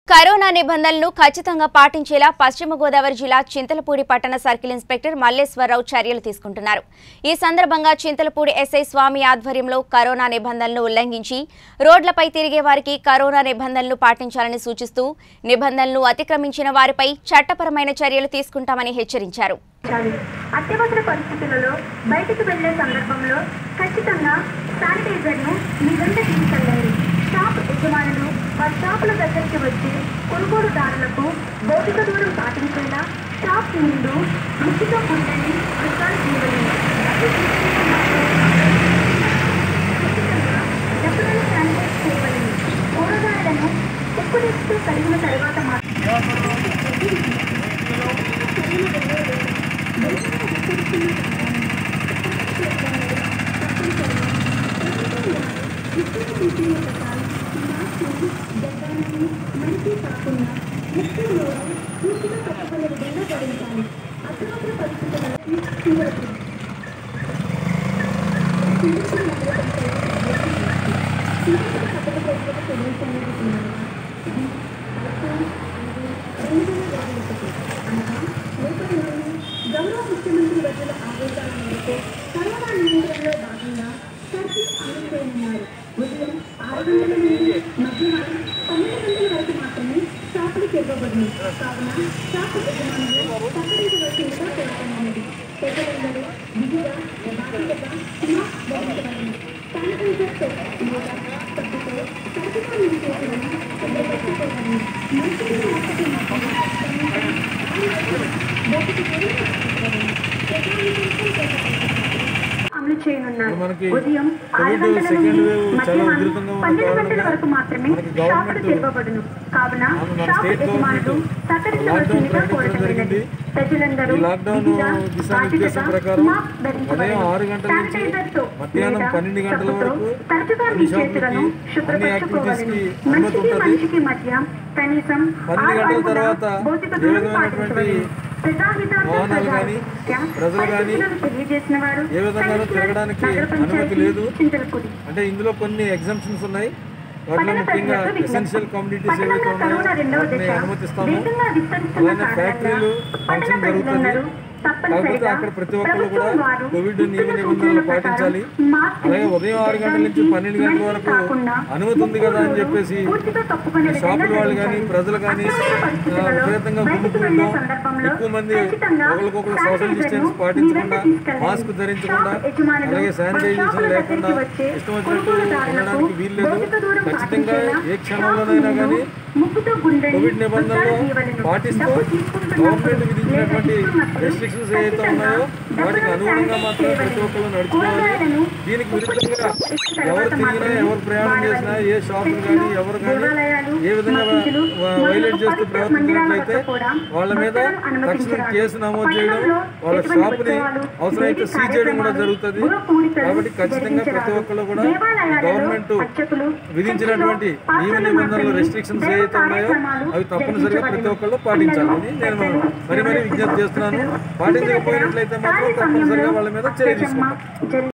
Corona నిబంధనలను ఖచ్చితంగా పాటించేలా పశ్చిమ గోదావరి జిల్లా చింతలపూడి పట్టణ సర్కిల్ ఇన్స్పెక్టర్ మల్లేశ్వరరావు చర్యలు తీసుకుంటున్నారు. ఈ సందర్భంగా చింతలపూడి ఎస్ఐ స్వామి ఆధ్వర్యంలో కరోనా నిబంధనలను ఉల్లంఘించి రోడ్లపై తిరిగే వారికి కరోనా నిబంధనలు పాటించాలని సూచిస్తూ నిబంధనలు అతిక్రమించిన వారిపై చట్టపరమైన చర్యలు తీసుకుంటామని హెచ్చరించారు. అత్యవసర పరిస్థితులలో బయటికి వెళ్లే సందర్భంలో ఖచ్చితంగా శానిటైజర్ను మీ వెంట తీసుకెళ్లండి. షాప్ యజమానులు వారి షాపుల దగ్గరికి వచ్చి కొనుగోలుదారులకు భౌతిక దూరం పాటించేలా షాప్ ముందు ముచ్చితో ఉండండి విషయాలు చేయగలిగింది. ఖచ్చితంగా డబ్బులను శానిటైజ్ చేయగలిగింది. కూరగాయలను ఉప్పునీటితో కడిగిన తర్వాత మంచి కాకుండా ముఖ్యంలో పూర్తిగా తప్పని విధంగా ధరించాలి. అత్యవసర పరిస్థితులలో గౌరవ ముఖ్యమంత్రి వర్యుల ఆదేశాల మేరకు కరోనా నియంత్రణలో భాగంగా సర్కిల్ అమలు చేయనున్నారు. ఉదయం 6 గంటల నుండి మధ్యాహ్నం 12 గంటల వరకు మాత్రమే షాపులు తెరవబడింది. కావున షాపు యజమానులు సహకరించవలసిందిగా కోరుతున్నది. ప్రజలందరూ విధిగా బాధ్యతగా మాస్క్ ధరించబడింది. శానిటైజర్తో లేదా సబ్బుతో తరచుగా మీరు చేతులను శుభ్రపరచుకోవాలి. అమలు చేయనున్నారు. ఉదయం 6 గంటల నుండి మధ్యాహ్నం 12 గంటల వరకు మాత్రమే షాపులు తెరవబడును. కావున షాపు యజమానులు సహకరించవలసిందిగా కోరటమైనది. ప్రజలందరూ విధిగా బాధ్యతగా మాస్క్ ధరించబడింది. శానిటైజర్తో లేదా సబ్బుతో తరచుగా మీ చేతులను శుభ్రపరచుకోవాలని. మనిషికి మనిషికి మధ్య కనీసం 6 అడుగుల భౌతిక దూరం పాటించవాలి. తెలియజేసిన వారు చింతలపూడి. అంటే ఇందులో కొన్ని ఎగ్జామ్షన్స్ ఉన్నాయి. వాటిలో ముఖ్యంగా ఎసెన్షియల్ కమ్యూనిటీస్ ఏవైతే ఉన్నాయో వాటిని అనుమతిస్తాము. అలానే ఫ్యాక్టరీలు ఫంక్షన్ జరుగుతుంది. కాకపోతే అక్కడ ప్రతి ఒక్కరు కూడా కోవిడ్ నియమ నిబంధనలు పాటించాలి. అలాగే ఉదయం 6 గంటల నుంచి 12 గంటల వరకు అనుమతి ఉంది కదా అని చెప్పేసి షాపుల వాళ్ళు కానీ ప్రజలు కానీ విపరీతంగా గుమ్ముకుంటాం. ఎక్కువ మంది ఒకరికొకరు సోషల్ డిస్టెన్స్ పాటించకుండా, మాస్క్ ధరించకుండా, అలాగే శానిటైజేషన్ లేకుండా ఇష్టం వచ్చినట్టు ఉండడానికి వీల్లేదు. ఖచ్చితంగా ఏ క్షణంలోనైనా కానీ కోవిడ్ నిబంధనలు పాటిస్తూ గవర్నమెంట్ విధించినటువంటి రెస్ట్రిక్షన్స్ ఏవైతే ఉన్నాయో వాటికి అనుగుణంగా మాత్రమే ప్రతి ఒక్కరు నడుచుకోవాలి. దీనికి విరుద్ధంగా ఎవరు తిరిగినా, ఎవరు ప్రయాణం చేసినా, ఏ షాపులు కానీ ఎవరు కానీ ఏ విధంగా వైలేట్ చేస్తూ ప్రవర్తించినట్లయితే వాళ్ళ మీద తక్షణం కేసు నమోదు చేయడం, వాళ్ళ షాపుని అవసరమైతే సీజ్ చేయడం కూడా జరుగుతుంది. కాబట్టి ఖచ్చితంగా ప్రతి ఒక్కరు కూడా గవర్నమెంట్ విధించినటువంటి నియమ నిబంధనలు రెస్ట్రిక్షన్స్ ఏవైతే ఉన్నాయో అవి తప్పనిసరిగా ప్రతి ఒక్కళ్ళు పాటించాలని నేను మరీ విజ్ఞప్తి చేస్తున్నాను. పాటించకపోయినట్లయితే మాత్రం తప్పనిసరిగా వాళ్ళ మీద చర్య తీసుకుంటాం.